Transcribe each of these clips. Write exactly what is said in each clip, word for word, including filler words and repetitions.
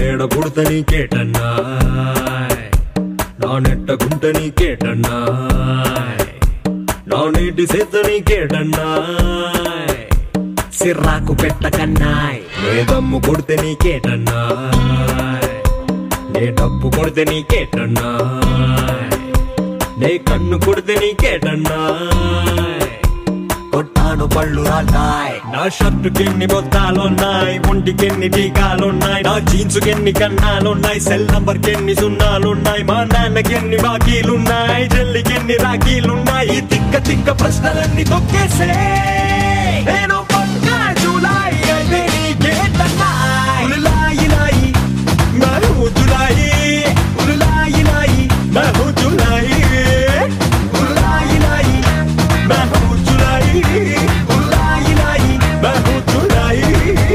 నేడ పుడత నీకేటన్నాయ్, నా నెట్ట గుంట నీకేటన్నాయ్, నా నీటి సేత నీకేటన్నాయ్, సిర్రాకు పెట్టకన్నాయ్. నే దమ్ము కొడితే నీకేటన్నాయ్, నే డబ్బు కొడితే నీకేటన్నాయ్, నే కన్ను కొడితే నీకేటన్నాయ్, కొట్టాను పళ్ళు రాల్తాయ్. నా షర్టుకెన్ని బొత్తాలున్నాయి, ఒంటికెన్ని టీకాలున్నాయి, నా జీన్సుకెన్ని కన్నాలున్నాయి, సెల్ నంబర్ కెన్ని సున్నాలున్నాయి, మా నాన్నకెన్ని బాకీలున్నాయి, చెల్లికెన్ని రాఖీలున్నాయి. తిక్క తిక్క ప్రశ్నలన్నీ తొక్కేసే నేను పక్కా జూలై అయితే నీకేటన్నాయ్. ఉలులాయి లాయి మరో జులాయి, ఉలులాయి లాయి మరో జులాయి, ఉలులాయి లాయి మరో జులాయి, ఉలులాయి లాయి మరో జులాయి.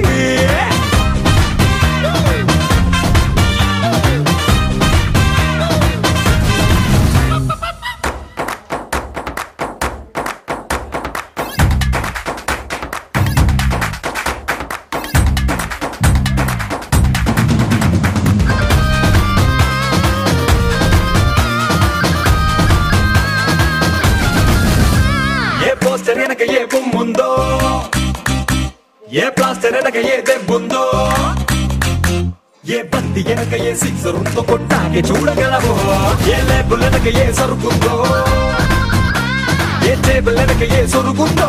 పోస్టర్ వెనక ఏ బొమ్ముందో, ఏ ప్లాస్టర్ వెనక ఏ దెబ్బుందో, ఏ బంతి వెనక ఏ సిక్సర్ ఉందో కొట్టాకే చూడగలవో, ఏ లేబుల్ వెనక ఏ సరుకుందో, ఏ టేబుల్ వెనక ఏ సొరుగుందో,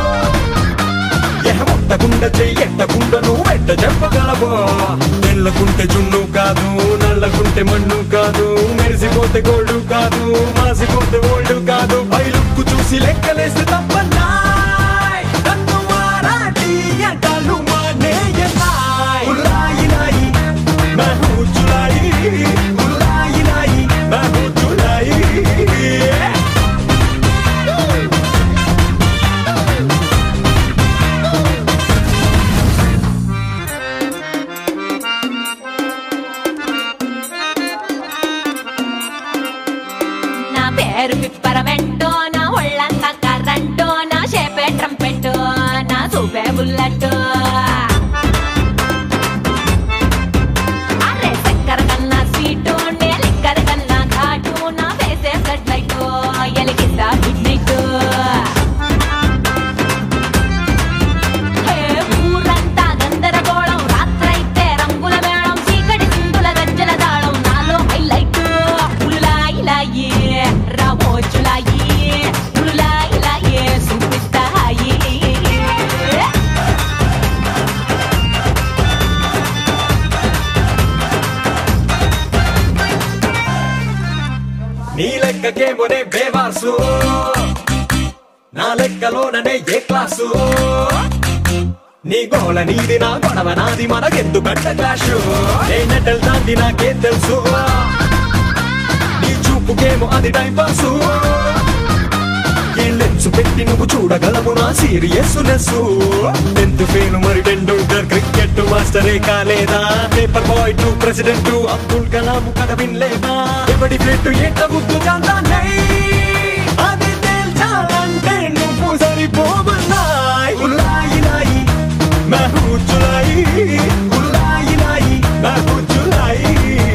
ఏ ముట్టకుండా చెయ్యెట్టకుండా నువ్వు వెంట చెప్పగలవో. తెల్లకుంటే జున్ను కాదు, నల్లకుంటే మన్ను కాదు, మెరిసిపోతే గోల్డ్ కాదు, మాసిపోతే ఓల్డ్ కాదు, బయలుక్కు చూసి లెక్కలేస్తే తప్పన్నాయ్. నన్ను మారాటి ఎంటలు మానేయన్నాయ్. ఉల్లాయి లాయి మహూ జులాయి, ఉల్లాయి లాయి మహూ జులాయి. పేరు పిప్పరమెంటో, నా ఒళ్ళంతా కర్రంటో, నా షేపే ట్రంపెట్టో, నా సూపే బుల్లెట్టో. అరే చక్కెర కన్నా స్వీటు, నే లిక్కర కన్నా ఘాటు, నా ఫేసే సెట్ లైటో, ఎలిగిస్తా గుడ్ నైట్. ఊరంతా గందరగోళం, రాత్రైతే రంగుల మేళం, చీకటి సింధుల గజ్జల దాళం, నాలో హైలైట్. ఉలులాయి లాయి రామో జులాయి, ఉలులాయి లాయి చూపిస్తాయి. నీ లెక్కకేమోనే బేవాసు, నా లెక్కలోననే ఏ క్లాసు, నీ గోల నీది నా గొడవ నాది, మనకెందుకంట క్లాషు. నేనెటల్ దాంది నాకేం తెలుసు, నీ చూపుకేమో అది టైం పాసు. ఏ లెన్స్ పెట్టి నువ్వు చూడగలవు నా సీరియస్నెస్. టెన్త్ ఫెయిల్ మరి టెండూల్కర్ క్రికెట్ మాస్టరే కాలేదా, paper boy to president Abdul Kalam కథ వినలేదా. ఎవడి పెట్టు ఏంట బుద్ధు జాంతానే, అది తేల్చాలంటే నువ్వు సరిపోవన్నాయ్. ఉల్లాయి లాయి మహూ జులాయి, ఉల్లాయి లాయి మహూ జులాయి.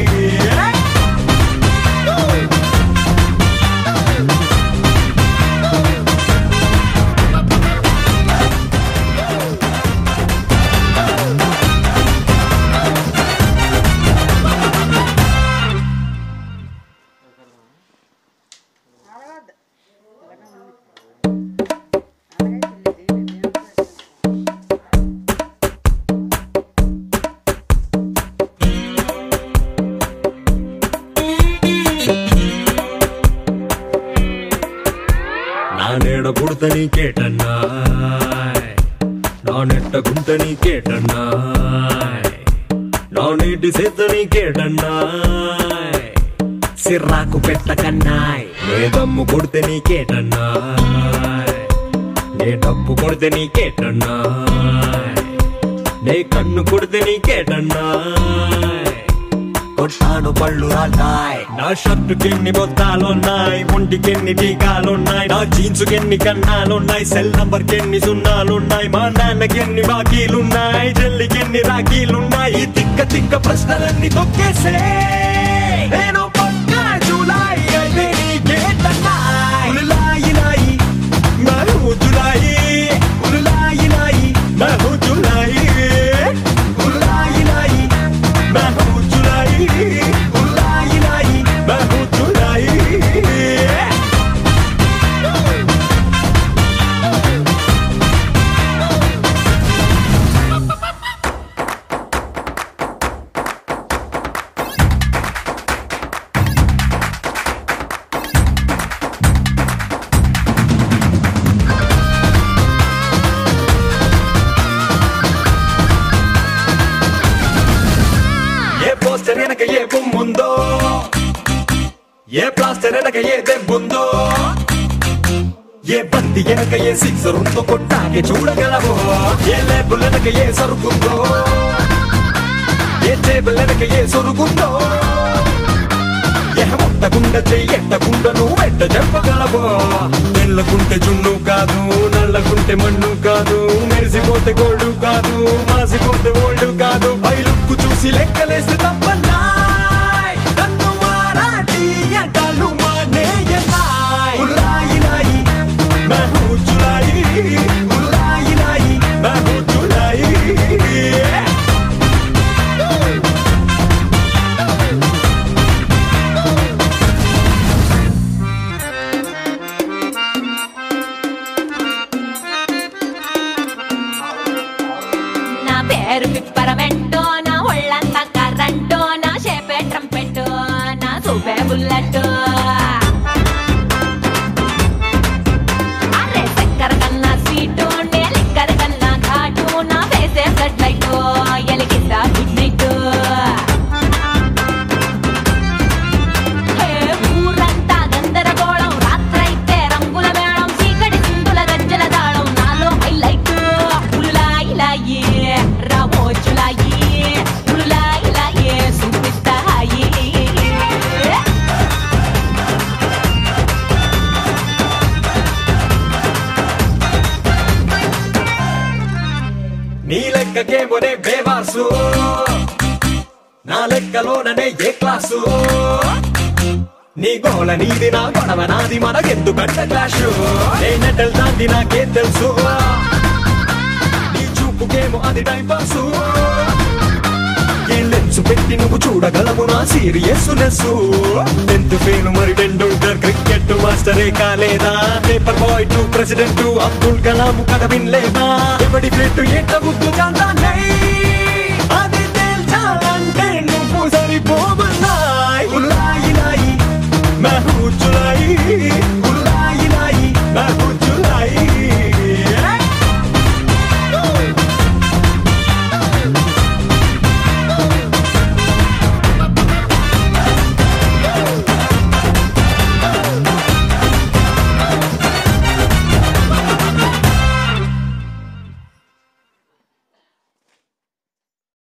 నా నేడ పుడత నీకేటన్నాయ్, నా నెట్ట గుంట నీకేటన్నాయ్, నా నీటి సేత నీకేటన్నాయ్, సిర్రాకు పెట్టకన్నాయ్. నే దమ్ము కొడితే నీకేటన్నాయ్, నే డబ్బు కొడితే నీకేటన్నాయ్, నే కన్ను కొడితే నీకేటన్నాయ్, కొట్టాను పళ్ళు రాల్తాయ్. నా షర్టుకెన్ని బొత్తాలున్నాయి, ఒంటికెన్ని టీకాలున్నాయి, నా జీన్సుకెన్ని కన్నాలున్నాయి, సెల్ నంబర్ కెన్ని సున్నాలున్నాయి, మా నాన్నకెన్ని బాకీలున్నాయి, చెల్లికెన్ని రాఖీలున్నాయి. తిక్క తిక్క ప్రశ్నలన్నీ తొక్కేసే నేను పక్క జూలై అయితే నీకేటన్నాయి ఉలులాయి లాయి మహూ జులాయి ఉలులాయి లాయి మహూ జులాయి ఉలులాయి లాయి మహూ జులాయి ఉలులాయి లాయి మహూ జులాయి పోస్టర్ వెనక ఏ బొమ్ముందో ఏ ప్లాస్టర్ వెనక ఏ దెబ్బుందో ఏ బంతి వెనక ఏ సిక్సర్ ఉందో కొట్టాకే చూడగలవో ఏ లేబుల్ వెనక ఏ సరుకుందో ఏ టేబుల్ వెనక ఏ సొరుగుందో ఏ మొత్తకుండా చెయ్యెట్టకుండా నువ్వు ఎట్ట చెప్పగలవో తెల్లకుంటే జున్ను కాదు నల్లకుంటే మన్ను కాదు మెరిసిపోతే గోల్డ్ కాదు మాసిపోతే ఓల్డ్ కాదు పై లుక్కు చూసి లెక్కలేస్తే తప్పన్నా నన్ను మారాటి ఎంటలు మానేయనాయ్ ఉల్లాయి లాయి మహూ జులాయి ఉల్లాయి లాయి మహూ జులాయి పేరు పిప్పరమెంటో నా ఒళ్ళంతా కర్రంటో నా షేపే ట్రంపెట్టో నా సూపే బుల్లెట్ అరే చక్కెర కన్నా స్వీటు నే లిక్కర్ కన్నా ఘాటు నా ఫేసే ఫ్లడ్ లైట్ ఎలిగిస్తా గుడ్ నైట్ ఊరంతా గందరగోళం రాత్రైతే రంగుల మేళం చీకటి సింధుల గజ్జల దాళం నాలో హైలైట్ ఉలులాయి లాయి రామోజులాయి ఉలులాయి లాయి చూపిస్తాయి నీ లెక్కకేమోనే బేవాసు నా లెక్కలోననే ఏ క్లాసు నీ గోల నీది నా గొడవ నాది మనకెందుకంట క్లాషు నే నెటల్ దాంది నాకే తెలుసు నీ చూపుకేమో అది టైం పాసు ఏ లెన్స్ పెట్టి నువ్వు చూడగలవు నా సీరియస్నెస్ టెన్త్ ఫెయిల్ మరి టెండూల్కర్ క్రికెట్ మాస్టరే కాలేదా paper boy to president Abdul Kalam కథ వినలేదా ఎవడి ప్లేట్ ఎట్ట గుర్తు జాంతా